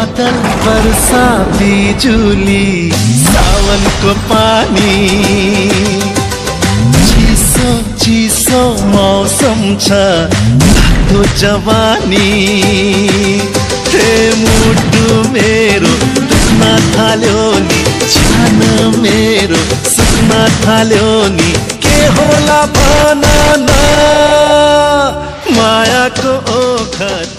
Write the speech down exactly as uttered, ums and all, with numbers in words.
बादल वर्षा बिजुली सावनको पानी चिसो चिसो मौसम छ तातो जवानी हे मुटु मेरो दुख्न थाल्यो नि छान मेरो सुक्न थाल्यो नि के होला भन न मायाको ओखर